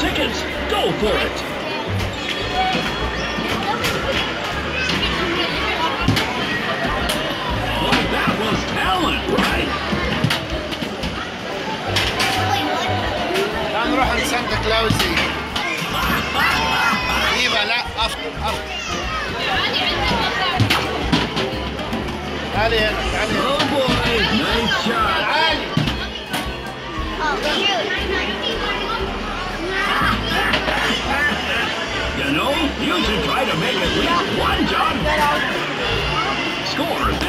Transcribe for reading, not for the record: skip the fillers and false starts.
tickets. Go for it. Oh, that was talent, right? تعال نروح عند سانتا كلاوزي. ايوه لا افضل. تعالي هنا تعالي هنا. Oh boy, nice shot. تعالي. You know, you should try to make at least one jump. Score